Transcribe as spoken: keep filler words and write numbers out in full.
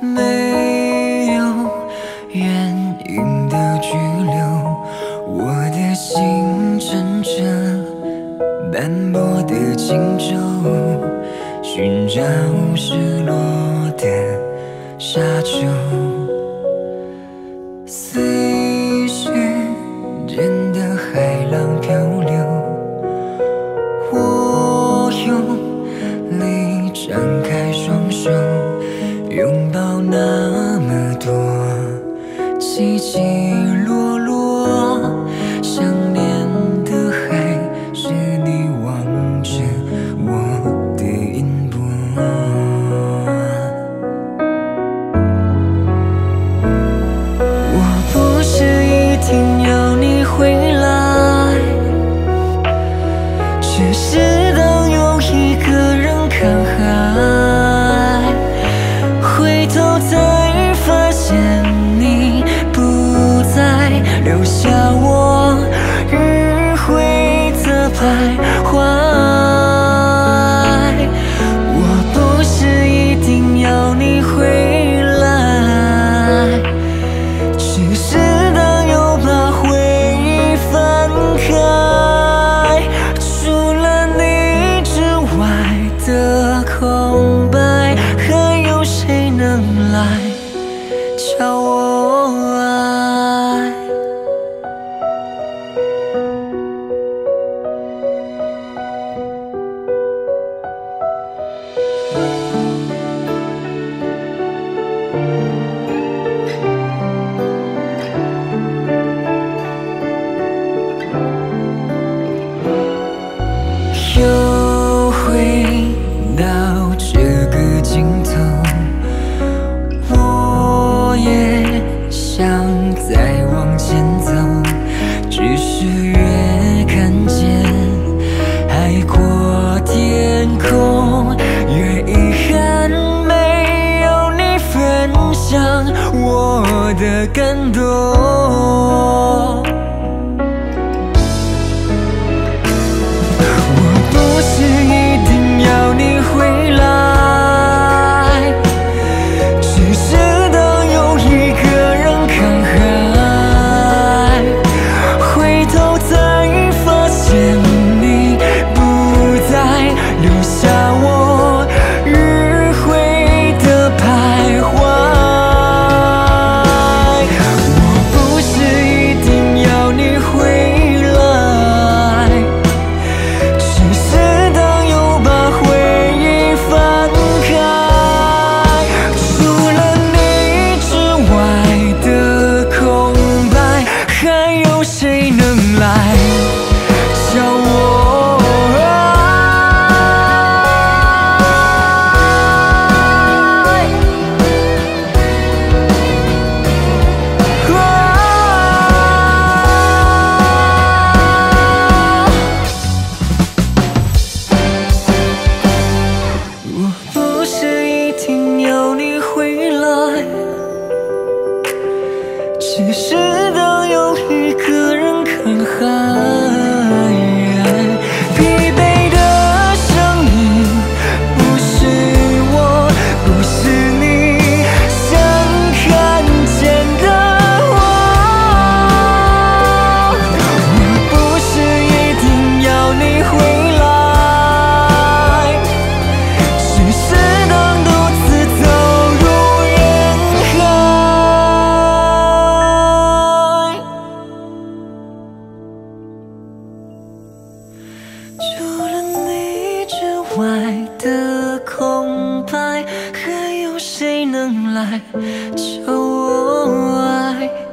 没有原因的拘留，我的心乘着斑驳的轻舟，寻找失落的沙洲。随时间的海浪漂流，我用力张开双手，拥抱那么多起起落落，想念的还是你望着我的音波。我不是一定要你回来，只是当有一个人看海，回头才发现你不在，留下我迂回的徘徊。我不是一定要你回来，只是当又把回忆翻开，除了你之外的空白，还有谁能来教我爱？又回到这个尽头，我也想再往前走，只是越看见海阔天空，越遗憾没有你分享我的感动。不是一定要你回来，只是当有一个人看海，回头才发现你不在，留下我迂回的徘徊。我不是一定要你回来，只是当又把回忆翻开，除了你之外的空白，还有谁能来教我爱？我不是一定要你回来，只是当有一个人看海，疲惫的声音不是我，不是你想看见的我。我不是一定要你回来，只是当独自走入人海，除了你之外的空白，还有谁能来教我爱？